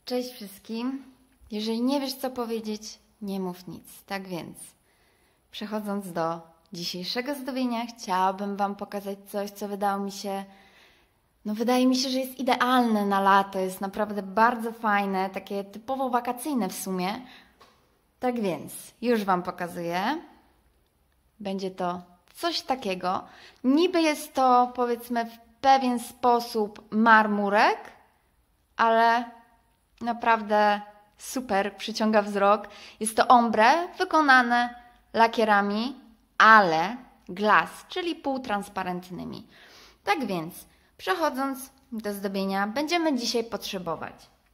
Cześć wszystkim. Jeżeli nie wiesz, co powiedzieć, nie mów nic. Tak więc, przechodząc do dzisiejszego zdobienia, chciałabym Wam pokazać coś, co wydaje mi się, że jest idealne na lato. Jest naprawdę bardzo fajne, takie typowo wakacyjne w sumie. Tak więc, już Wam pokazuję. Będzie to coś takiego. Niby jest to, powiedzmy, w pewien sposób marmurek, ale naprawdę super, przyciąga wzrok. Jest to ombre wykonane lakierami, ale glass, czyli półtransparentnymi. Tak więc, przechodząc do zdobienia, będziemy dzisiaj potrzebować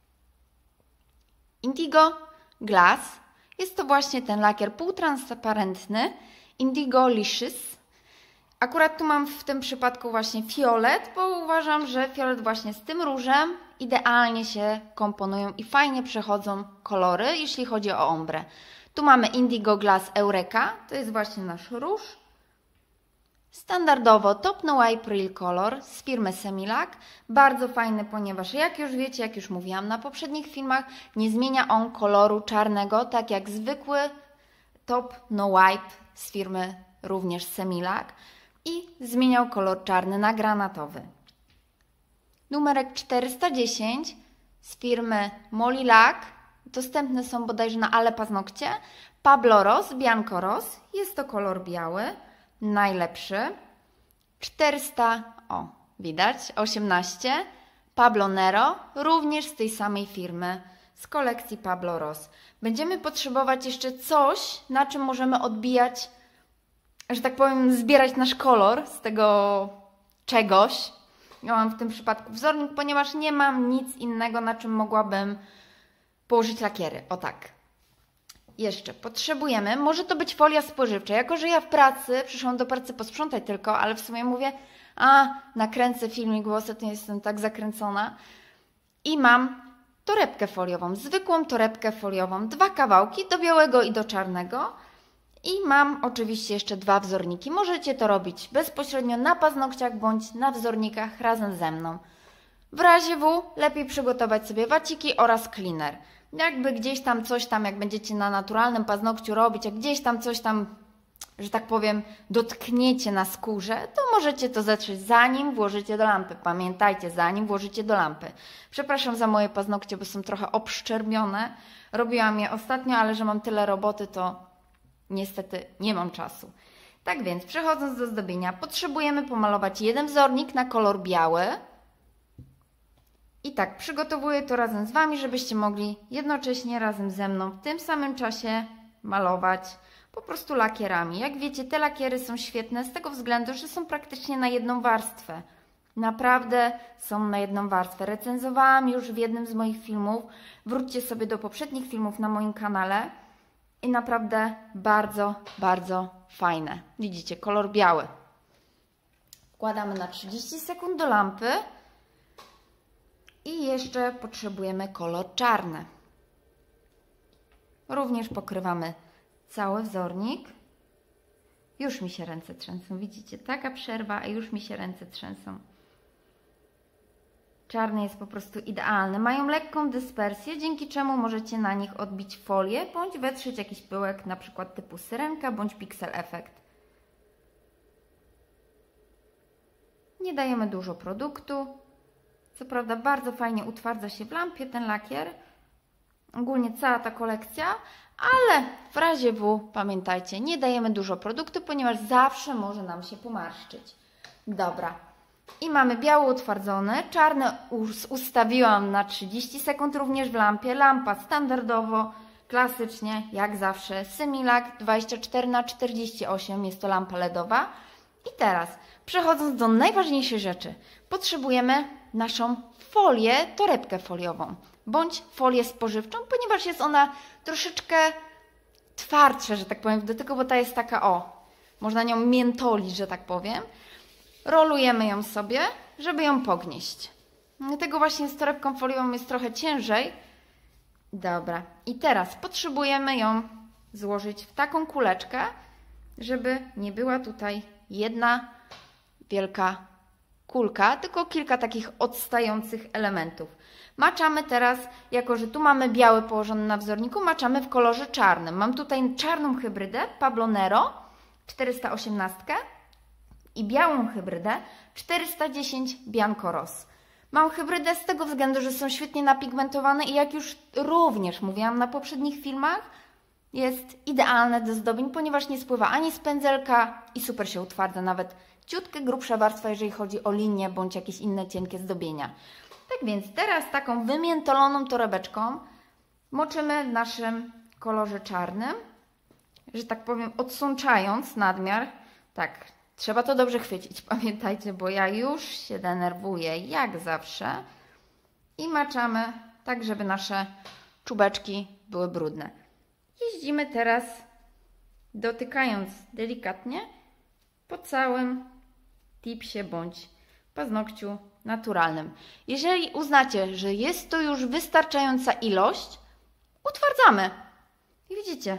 Indigo Glass. Jest to właśnie ten lakier półtransparentny Indigo Licious. Akurat tu mam w tym przypadku właśnie fiolet, bo uważam, że fiolet właśnie z tym różem idealnie się komponują i fajnie przechodzą kolory, jeśli chodzi o ombre. Tu mamy Indigo Glass Eureka, to jest właśnie nasz róż. Standardowo Top No April Color z firmy Semilac. Bardzo fajny, ponieważ jak już wiecie, jak już mówiłam na poprzednich filmach, nie zmienia on koloru czarnego, tak jak zwykły Top No Wipe z firmy również Semilac. I zmieniał kolor czarny na granatowy. Numerek 410 z firmy Molilac. Dostępne są bodajże na Ale Paznokcie. Pablo Ros, Bianco Ros. Jest to kolor biały, najlepszy. 18. Pablo Nero, również z tej samej firmy, z kolekcji Pablo Ros. Będziemy potrzebować jeszcze coś, na czym możemy odbijać, że tak powiem, zbierać nasz kolor z tego czegoś. Ja mam w tym przypadku wzornik, ponieważ nie mam nic innego, na czym mogłabym położyć lakiery. O tak. Jeszcze potrzebujemy, może to być folia spożywcza. Jako że ja w pracy, przyszłam do pracy posprzątać tylko, ale w sumie mówię, nakręcę filmik, bo ostatnio jestem tak zakręcona. I mam torebkę foliową, zwykłą torebkę foliową. 2 kawałki, do białego i do czarnego. I mam oczywiście jeszcze 2 wzorniki. Możecie to robić bezpośrednio na paznokciach bądź na wzornikach razem ze mną. W razie W lepiej przygotować sobie waciki oraz cleaner. Jakby gdzieś tam coś tam, jak będziecie na naturalnym paznokciu robić, jak gdzieś tam coś tam, że tak powiem, dotkniecie na skórze, to możecie to zetrzeć zanim włożycie do lampy. Pamiętajcie, zanim włożycie do lampy. Przepraszam za moje paznokcie, bo są trochę obszczerbione. Robiłam je ostatnio, ale że mam tyle roboty, to niestety nie mam czasu. Tak więc, przechodząc do zdobienia, potrzebujemy pomalować jeden wzornik na kolor biały. I tak, przygotowuję to razem z Wami, żebyście mogli jednocześnie razem ze mną w tym samym czasie malować po prostu lakierami. Jak wiecie, te lakiery są świetne z tego względu, że są praktycznie na jedną warstwę. Naprawdę są na jedną warstwę. Recenzowałam już w jednym z moich filmów. Wróćcie sobie do poprzednich filmów na moim kanale. I naprawdę bardzo, bardzo fajne. Widzicie, kolor biały. Wkładamy na 30 sekund do lampy. I jeszcze potrzebujemy kolor czarny. Również pokrywamy cały wzornik. Już mi się ręce trzęsą. Widzicie, taka przerwa, a już mi się ręce trzęsą. Czarny jest po prostu idealny. Mają lekką dyspersję, dzięki czemu możecie na nich odbić folię, bądź wetrzeć jakiś pyłek, na przykład typu syrenka, bądź pixel effect. Nie dajemy dużo produktu. Co prawda bardzo fajnie utwardza się w lampie ten lakier. Ogólnie cała ta kolekcja, ale w razie W pamiętajcie, nie dajemy dużo produktu, ponieważ zawsze może nam się pomarszczyć. Dobra. I mamy biały utwardzony, czarny ustawiłam na 30 sekund również w lampie. Lampa standardowo, klasycznie, jak zawsze, Semilac 24×48, jest to lampa LEDowa. I teraz, przechodząc do najważniejszej rzeczy, potrzebujemy naszą folię, torebkę foliową, bądź folię spożywczą, ponieważ jest ona troszeczkę twardsza, że tak powiem, w dotyku, bo ta jest taka, można nią miętolić, że tak powiem. Rolujemy ją sobie, żeby ją pognieść. Dlatego właśnie z torebką foliową jest trochę ciężej. Dobra. I teraz potrzebujemy ją złożyć w taką kuleczkę, żeby nie była tutaj jedna wielka kulka, tylko kilka takich odstających elementów. Maczamy teraz, jako że tu mamy biały położony na wzorniku, maczamy w kolorze czarnym. Mam tutaj czarną hybrydę Pablo Nero 418 i białą hybrydę 410 Bianco Ross. Mam hybrydę z tego względu, że są świetnie napigmentowane i jak już również mówiłam na poprzednich filmach, jest idealne do zdobień, ponieważ nie spływa ani z pędzelka i super się utwardza, nawet ciutkę grubsza warstwa, jeżeli chodzi o linię bądź jakieś inne cienkie zdobienia. Tak więc teraz taką wymiętoloną torebeczką moczymy w naszym kolorze czarnym, że tak powiem odsączając nadmiar. Tak, trzeba to dobrze chwycić, pamiętajcie, bo ja już się denerwuję jak zawsze. I maczamy tak, żeby nasze czubeczki były brudne. Jeździmy teraz, dotykając delikatnie po całym tipsie bądź paznokciu naturalnym. Jeżeli uznacie, że jest to już wystarczająca ilość, utwardzamy. I widzicie,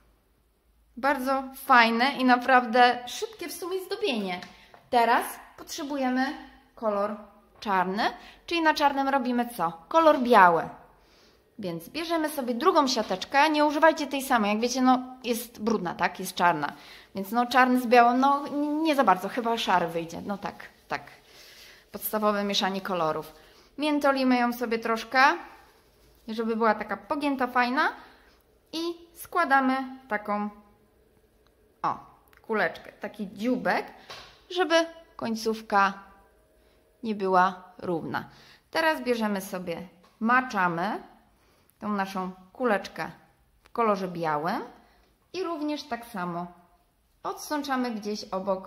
bardzo fajne i naprawdę szybkie w sumie zdobienie. Teraz potrzebujemy kolor czarny, czyli na czarnym robimy co? Kolor biały. Więc bierzemy sobie drugą siateczkę, nie używajcie tej samej, jak wiecie, no jest brudna, tak? Jest czarna. Więc no czarny z białym, no nie za bardzo, chyba szary wyjdzie. No tak, tak. Podstawowe mieszanie kolorów. Miętolimy ją sobie troszkę, żeby była taka pogięta, fajna i składamy taką kuleczkę, taki dzióbek, żeby końcówka nie była równa. Teraz bierzemy sobie, maczamy tą naszą kuleczkę w kolorze białym i również tak samo odsączamy gdzieś obok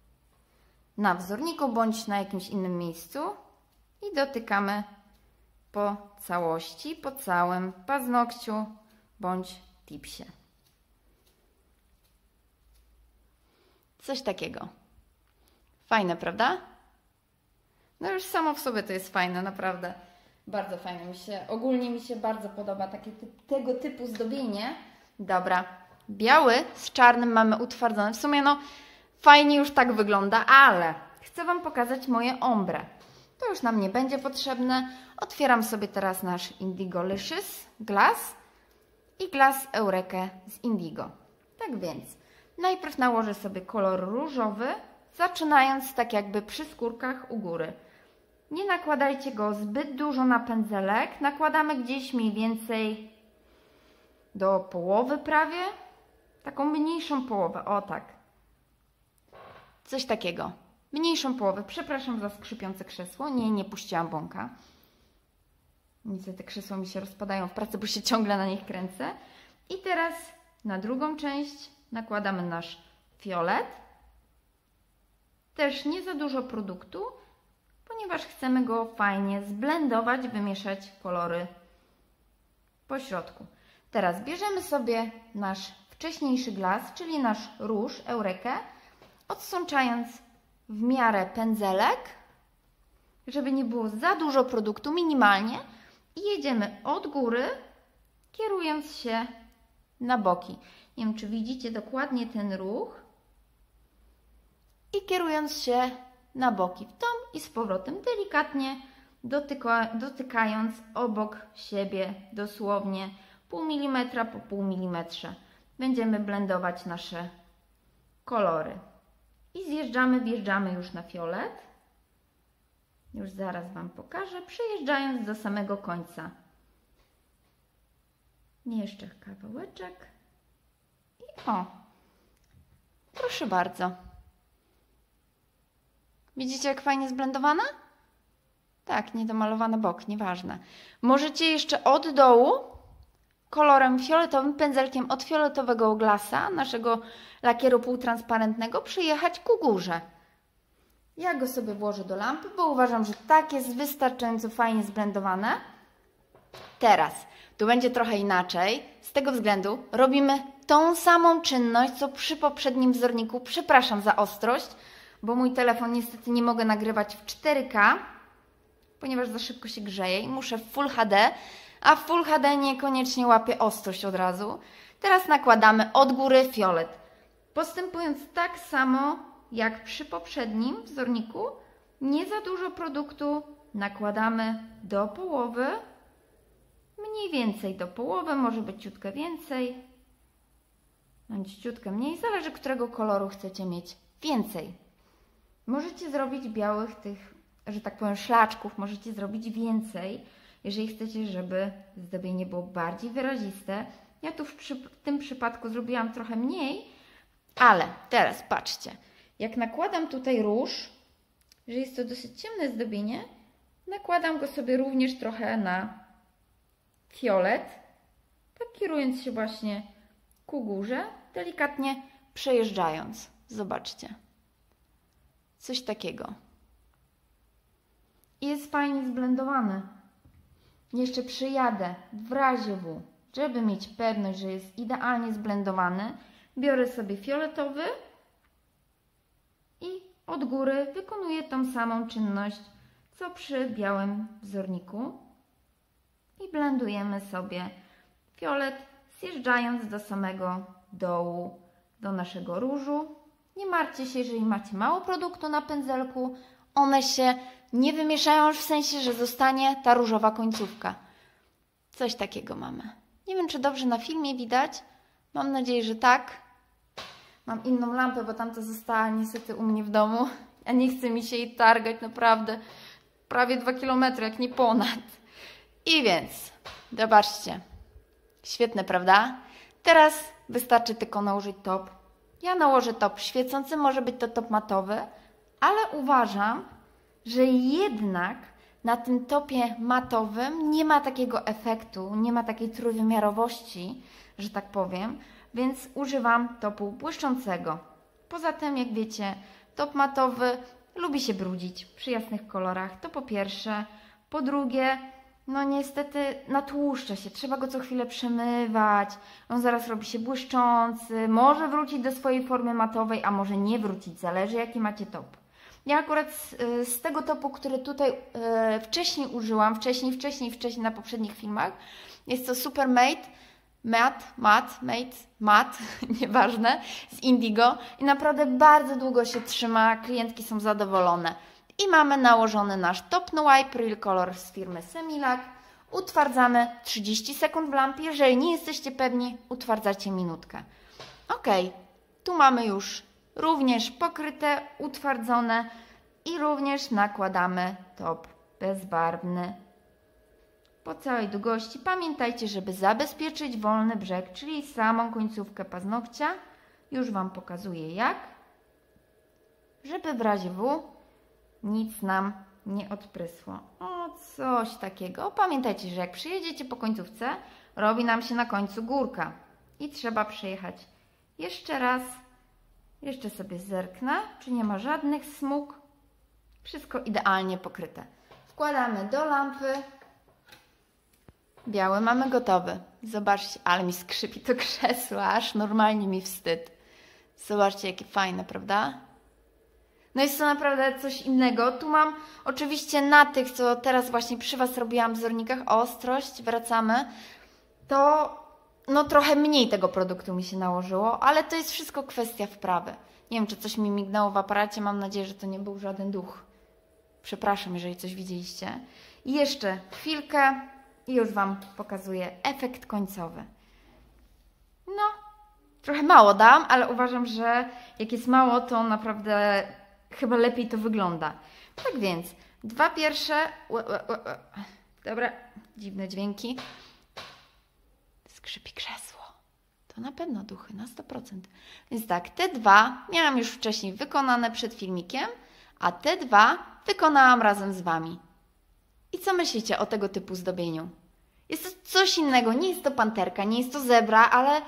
na wzorniku bądź na jakimś innym miejscu i dotykamy po całości, po całym paznokciu bądź tipsie. Coś takiego. Fajne, prawda? No już samo w sobie to jest fajne, naprawdę. Bardzo fajne. Ogólnie mi się bardzo podoba tego typu zdobienie. Dobra. Biały z czarnym mamy utwardzone. W sumie no fajnie już tak wygląda, ale chcę Wam pokazać moje ombre. To już nam nie będzie potrzebne. Otwieram sobie teraz nasz Indigolicious Glass i Glass Eureka z Indigo. Tak więc najpierw nałożę sobie kolor różowy, zaczynając tak jakby przy skórkach u góry. Nie nakładajcie go zbyt dużo na pędzelek. Nakładamy gdzieś mniej więcej do połowy prawie. Taką mniejszą połowę, o tak. Coś takiego. Mniejszą połowę. Przepraszam za skrzypiące krzesło. Nie puściłam bąka. Niestety krzesła mi się rozpadają w pracy, bo się ciągle na nich kręcę. I teraz na drugą część nakładamy nasz fiolet. Też nie za dużo produktu, ponieważ chcemy go fajnie zblendować, wymieszać kolory po środku. Teraz bierzemy sobie nasz wcześniejszy glas, czyli nasz róż Eureka, odsączając w miarę pędzelek, żeby nie było za dużo produktu, minimalnie, i jedziemy od góry, kierując się na boki. Nie wiem, czy widzicie dokładnie ten ruch. I kierując się na boki, w tą i z powrotem, delikatnie dotykając obok siebie, dosłownie pół milimetra po pół milimetrze. Będziemy blendować nasze kolory. I wjeżdżamy już na fiolet. Już zaraz Wam pokażę, przejeżdżając do samego końca. Jeszcze kawałeczek. I proszę bardzo. Widzicie, jak fajnie zblendowana? Tak, niedomalowany bok, nieważne. Możecie jeszcze od dołu kolorem fioletowym, pędzelkiem od fioletowego glasa, naszego lakieru półtransparentnego, przyjechać ku górze. Ja go sobie włożę do lampy, bo uważam, że tak jest wystarczająco fajnie zblendowane. Teraz, tu będzie trochę inaczej. Z tego względu robimy tą samą czynność, co przy poprzednim wzorniku. Przepraszam za ostrość, bo mój telefon niestety nie mogę nagrywać w 4K, ponieważ za szybko się grzeje i muszę w Full HD, a w Full HD niekoniecznie łapie ostrość od razu. Teraz nakładamy od góry fiolet. Postępując tak samo jak przy poprzednim wzorniku, Nie za dużo produktu, nakładamy do połowy, mniej więcej do połowy, może być ciutkę więcej, bądź ciutkę mniej, zależy którego koloru chcecie mieć więcej. Możecie zrobić białych tych, że tak powiem, szlaczków, możecie zrobić więcej, jeżeli chcecie, żeby zdobienie było bardziej wyraziste. Ja tu w tym przypadku zrobiłam trochę mniej, ale teraz patrzcie, jak nakładam tutaj róż, że jest to dosyć ciemne zdobienie, nakładam go sobie również trochę na fiolet, tak kierując się właśnie ku górze, delikatnie przejeżdżając. Zobaczcie. Coś takiego. I jest fajnie zblendowany. Jeszcze przyjadę w razie W, żeby mieć pewność, że jest idealnie zblendowany. Biorę sobie fioletowy i od góry wykonuję tą samą czynność, co przy białym wzorniku. I blendujemy sobie fiolet, zjeżdżając do samego dołu, do naszego różu. Nie martwcie się, jeżeli macie mało produktu na pędzelku, one się nie wymieszają, w sensie, że zostanie ta różowa końcówka. Coś takiego mamy. Nie wiem, czy dobrze na filmie widać. Mam nadzieję, że tak. Mam inną lampę, bo tamta została niestety u mnie w domu. A nie chce mi się jej targać, naprawdę. Prawie 2 km, jak nie ponad. I więc, zobaczcie. Świetne, prawda? Teraz wystarczy tylko nałożyć top. Ja nałożę top świecący, może być to top matowy, ale uważam, że jednak na tym topie matowym nie ma takiego efektu, nie ma takiej trójwymiarowości, że tak powiem, więc używam topu błyszczącego. Poza tym, jak wiecie, top matowy lubi się brudzić przy jasnych kolorach, to po pierwsze. Po drugie, no niestety natłuszcza się, trzeba go co chwilę przemywać, on zaraz robi się błyszczący, może wrócić do swojej formy matowej, a może nie wrócić, zależy jaki macie top. Ja akurat z tego topu, który tutaj wcześniej użyłam, wcześniej na poprzednich filmach, jest to Supermate Matte, nieważne, z Indigo i naprawdę bardzo długo się trzyma, klientki są zadowolone. I mamy nałożony nasz Top No Wipe Real Color z firmy Semilac. Utwardzamy 30 sekund w lampie. Jeżeli nie jesteście pewni, utwardzacie minutkę. Ok, tu mamy już również pokryte, utwardzone i również nakładamy top bezbarwny po całej długości. Pamiętajcie, żeby zabezpieczyć wolny brzeg, czyli samą końcówkę paznokcia. Już Wam pokazuję jak. Żeby w razie W nic nam nie odprysło. O, coś takiego. Pamiętajcie, że jak przyjedziecie po końcówce, robi nam się na końcu górka. I trzeba przejechać jeszcze raz. Jeszcze sobie zerknę, czy nie ma żadnych smug. Wszystko idealnie pokryte. Wkładamy do lampy. Biały mamy gotowy. Zobaczcie, ale mi skrzypi to krzesło, aż normalnie mi wstyd. Zobaczcie, jakie fajne, prawda? No jest to naprawdę coś innego. Tu mam oczywiście na tych, co teraz właśnie przy Was robiłam w wzornikach, ostrość, wracamy, to no trochę mniej tego produktu mi się nałożyło, ale to jest wszystko kwestia wprawy. Nie wiem, czy coś mi mignęło w aparacie, mam nadzieję, że to nie był żaden duch. Przepraszam, jeżeli coś widzieliście. I jeszcze chwilkę i już Wam pokazuję efekt końcowy. No, trochę mało dam, ale uważam, że jak jest mało, to naprawdę chyba lepiej to wygląda. Tak więc, dwa pierwsze... Dobra, dziwne dźwięki. Skrzypi krzesło. To na pewno duchy, na 100%. Więc tak, te dwa miałam już wcześniej wykonane przed filmikiem, a te dwa wykonałam razem z Wami. I co myślicie o tego typu zdobieniu? Jest to coś innego, nie jest to panterka, nie jest to zebra, ale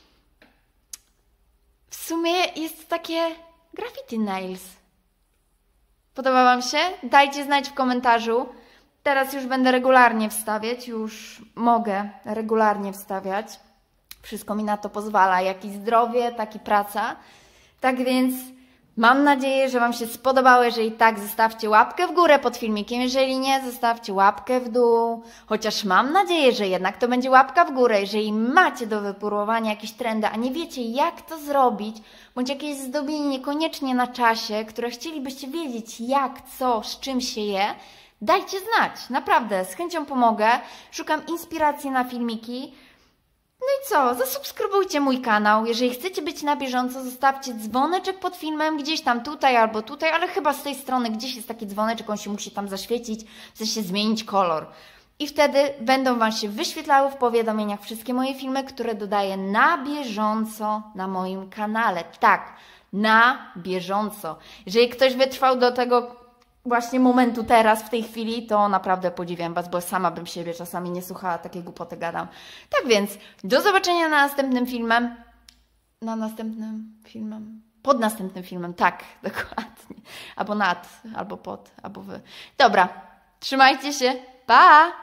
w sumie jest to takie graffiti nails. Podoba Wam się? Dajcie znać w komentarzu. Teraz już będę regularnie wstawiać, już mogę regularnie wstawiać. Wszystko mi na to pozwala, jak i zdrowie, tak i praca. Tak więc Mam nadzieję, że Wam się spodobało. Jeżeli tak, zostawcie łapkę w górę pod filmikiem. Jeżeli nie, zostawcie łapkę w dół. Chociaż mam nadzieję, że jednak to będzie łapka w górę. Jeżeli macie do wypróbowania jakieś trendy, a nie wiecie jak to zrobić, bądź jakieś zdobienie niekoniecznie na czasie, które chcielibyście wiedzieć jak, co, z czym się je, dajcie znać. Naprawdę, z chęcią pomogę. Szukam inspiracji na filmiki. No i co? Zasubskrybujcie mój kanał. Jeżeli chcecie być na bieżąco, zostawcie dzwoneczek pod filmem, gdzieś tam tutaj albo tutaj, ale chyba z tej strony gdzieś jest taki dzwoneczek, on się musi tam zaświecić, w sensie zmienić kolor. I wtedy będą Wam się wyświetlały w powiadomieniach wszystkie moje filmy, które dodaję na bieżąco na moim kanale. Tak, na bieżąco. Jeżeli ktoś wytrwał do tego właśnie momentu teraz, w tej chwili, to naprawdę podziwiam Was, bo sama bym siebie czasami nie słuchała, takie głupoty gadam. Tak więc, do zobaczenia na następnym filmem. Na następnym filmem? Pod następnym filmem, tak, dokładnie. Albo nad, albo pod, albo wy. Dobra, trzymajcie się, pa!